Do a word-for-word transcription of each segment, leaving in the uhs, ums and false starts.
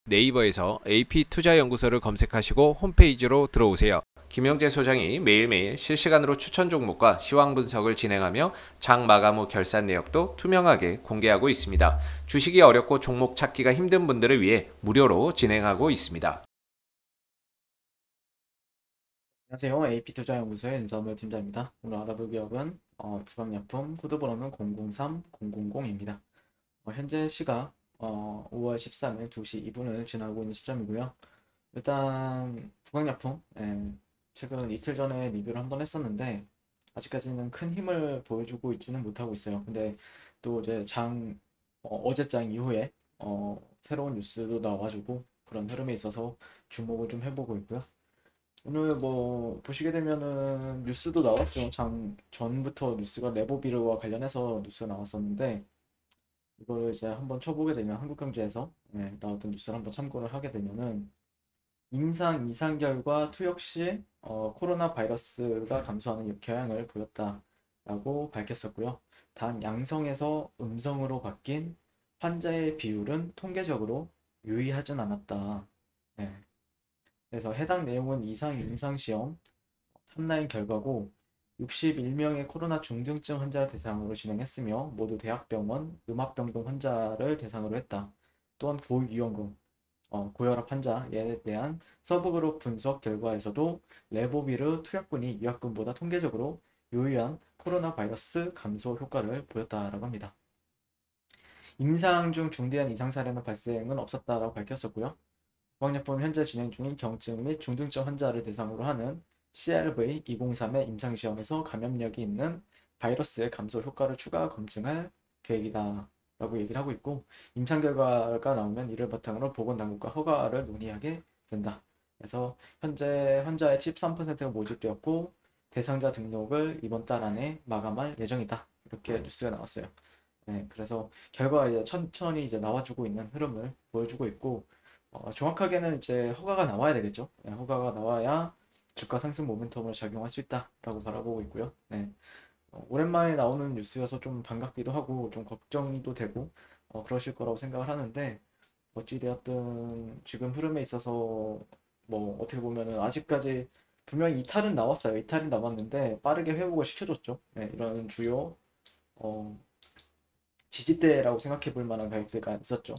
네이버에서 에이피투자연구소를 검색하시고 홈페이지로 들어오세요. 김영재 소장이 매일매일 실시간으로 추천 종목과 시황 분석을 진행하며 장 마감 후 결산 내역도 투명하게 공개하고 있습니다. 주식이 어렵고 종목 찾기가 힘든 분들을 위해 무료로 진행하고 있습니다. 안녕하세요. 에이피투자연구소의 윤석열 팀장입니다. 오늘 알아볼 기업은 어, 부강약품 코드번호는 공공삼 공공공입니다. 어, 현재 시각 어, 오월 십삼일 두 시 이 분을 지나고 있는 시점이고요. 일단 부강약품 예, 최근 이틀 전에 리뷰를 한번 했었는데 아직까지는 큰 힘을 보여주고 있지는 못하고 있어요. 근데 또 이제 장 어, 어제장 이후에 어, 새로운 뉴스도 나와가지고 그런 흐름에 있어서 주목을 좀 해보고 있고요. 오늘 뭐 보시게 되면은 뉴스도 나왔죠. 장 전부터 뉴스가 레보비르와 관련해서 뉴스가 나왔었는데 이걸 이제 한번 쳐보게 되면 한국경제에서 네, 나왔던 뉴스를 한번 참고를 하게 되면은 임상 이상 결과 투여 시 어, 코로나 바이러스가 감소하는 경향을 보였다라고 밝혔었고요. 단 양성에서 음성으로 바뀐 환자의 비율은 통계적으로 유의하진 않았다. 네. 그래서 해당 내용은 이상 임상시험 탑라인 결과고 육십일 명의 코로나 중증증 환자를 대상으로 진행했으며 모두 대학병원 음압병동 환자를 대상으로 했다. 또한 고위험군 어, 고혈압 환자에 대한 서브그룹 분석 결과에서도 레보비르 투약군이 유약군보다 통계적으로 유의한 코로나 바이러스 감소 효과를 보였다라고 합니다. 임상 중 중대한 이상 사례는 발생은 없었다라고 밝혔었고요. 구강약품 현재 진행 중인 경증 및 중증증 환자를 대상으로 하는 씨알브이 이공삼의 임상시험에서 감염력이 있는 바이러스의 감소 효과를 추가 검증할 계획이다 라고 얘기를 하고 있고 임상 결과가 나오면 이를 바탕으로 보건당국과 허가를 논의하게 된다. 그래서 현재 환자의 칠십삼 퍼센트가 모집되었고 대상자 등록을 이번 달 안에 마감할 예정이다. 이렇게 뉴스가 나왔어요. 네, 그래서 결과가 이제 천천히 이제 나와주고 있는 흐름을 보여주고 있고 어, 정확하게는 이제 허가가 나와야 되겠죠. 네, 허가가 나와야 주가 상승 모멘텀을 작용할 수 있다라고 바라보고 있고요. 네, 어, 오랜만에 나오는 뉴스여서 좀 반갑기도 하고 좀 걱정도 되고 어, 그러실 거라고 생각을 하는데 어찌되었든 지금 흐름에 있어서 뭐 어떻게 보면은 아직까지 분명히 이탈은 나왔어요. 이탈이 나왔는데 빠르게 회복을 시켜줬죠. 네, 이런 주요 어, 지지대라고 생각해 볼 만한 가격대가 있었죠.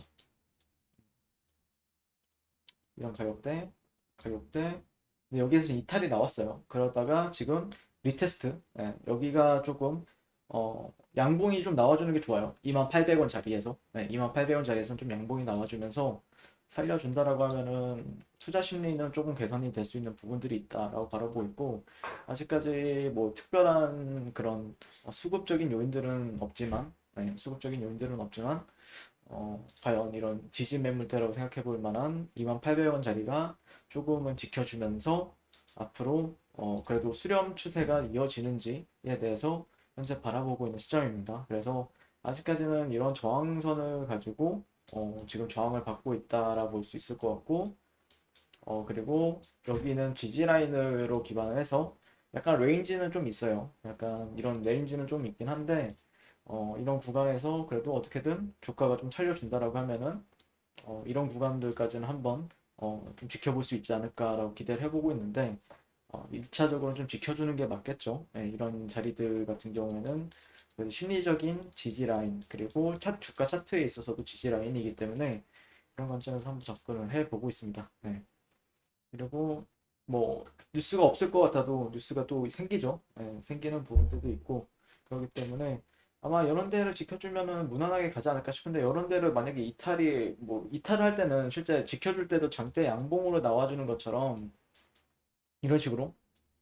이런 가격대, 가격대. 근데 여기에서 이탈이 나왔어요. 그러다가 지금 리테스트. 예, 여기가 조금 어, 양봉이 좀 나와주는 게 좋아요. 이만 팔백 원 자리에서. 네, 이만 팔백 원 자리에서는 좀 양봉이 나와주면서 살려준다라고 하면은 투자 심리는 조금 개선이 될 수 있는 부분들이 있다라고 바라보고 있고 아직까지 뭐 특별한 그런 어, 수급적인 요인들은 없지만 네, 수급적인 요인들은 없지만 어, 과연 이런 지지 매물대라고 생각해 볼 만한 이만 팔백 원 자리가 조금은 지켜주면서 앞으로 어, 그래도 수렴 추세가 이어지는지에 대해서 현재 바라보고 있는 시점입니다. 그래서 아직까지는 이런 저항선을 가지고 어, 지금 저항을 받고 있다라고 볼 수 있을 것 같고 어, 그리고 여기는 지지 라인으로 기반을 해서 약간 레인지는 좀 있어요. 약간 이런 레인지는 좀 있긴 한데 어, 이런 구간에서 그래도 어떻게든 주가가 좀 살려준다라고 하면은 어, 이런 구간들까지는 한번 어, 좀 지켜볼 수 있지 않을까라고 기대를 해보고 있는데 어, 일 차적으로 좀 지켜주는 게 맞겠죠. 예, 이런 자리들 같은 경우에는 그래도 심리적인 지지 라인 그리고 차, 주가 차트에 있어서도 지지 라인이기 때문에 이런 관점에서 한번 접근을 해보고 있습니다. 네. 그리고 뭐 뉴스가 없을 것 같아도 뉴스가 또 생기죠. 예, 생기는 부분들도 있고 그렇기 때문에 아마 이런 데를 지켜주면은 무난하게 가지 않을까 싶은데 이런 데를 만약에 이탈이 뭐 이탈을 할 때는 실제 지켜줄 때도 장대 양봉으로 나와주는 것처럼 이런 식으로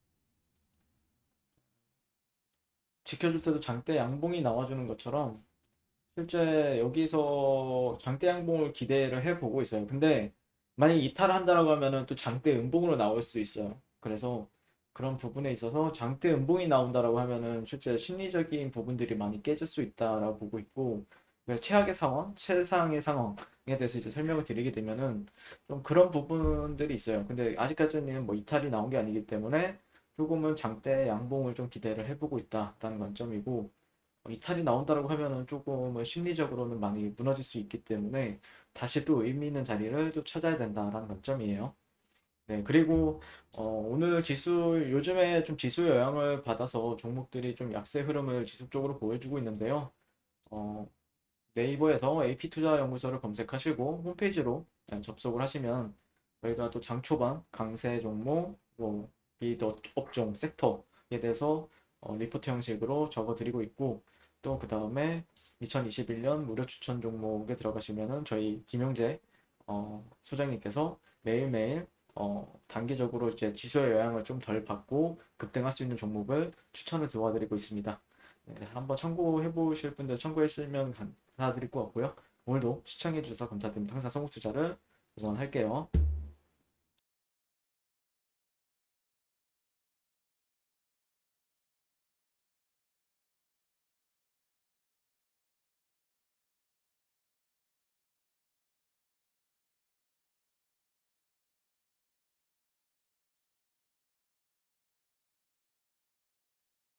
지켜줄 때도 장대 양봉이 나와주는 것처럼 실제 여기서 장대 양봉을 기대를 해보고 있어요. 근데 만약에 이탈을 한다라고 하면은 또 장대 음봉으로 나올 수 있어요. 그래서 그런 부분에 있어서 장대 음봉이 나온다라고 하면은 실제 심리적인 부분들이 많이 깨질 수 있다라고 보고 있고 그래서 최악의 상황, 최상의 상황에 대해서 이제 설명을 드리게 되면은 좀 그런 부분들이 있어요. 근데 아직까지는 뭐 이탈이 나온 게 아니기 때문에 조금은 장대 양봉을 좀 기대를 해보고 있다라는 관점이고 이탈이 나온다라고 하면은 조금 심리적으로는 많이 무너질 수 있기 때문에 다시 또 의미 있는 자리를 또 찾아야 된다라는 관점이에요. 네, 그리고 어, 오늘 지수 요즘에 좀 지수 영향을 받아서 종목들이 좀 약세 흐름을 지속적으로 보여주고 있는데요. 어, 네이버에서 에이피투자연구소를 검색하시고 홈페이지로 접속을 하시면 저희가 또 장 초반 강세 종목, 뭐 비드 업종, 섹터에 대해서 어, 리포트 형식으로 적어드리고 있고 또 그 다음에 이천이십일 년 무료 추천 종목에 들어가시면은 저희 김영재 어, 소장님께서 매일매일 어, 단기적으로 이제 지수의 영향을 좀 덜 받고 급등할 수 있는 종목을 추천을 도와드리고 있습니다. 네, 한번 참고해 보실 분들 참고해 주시면 감사드릴 것 같고요. 오늘도 시청해 주셔서 감사드립니다. 항상 선곡 투자를 응원할게요.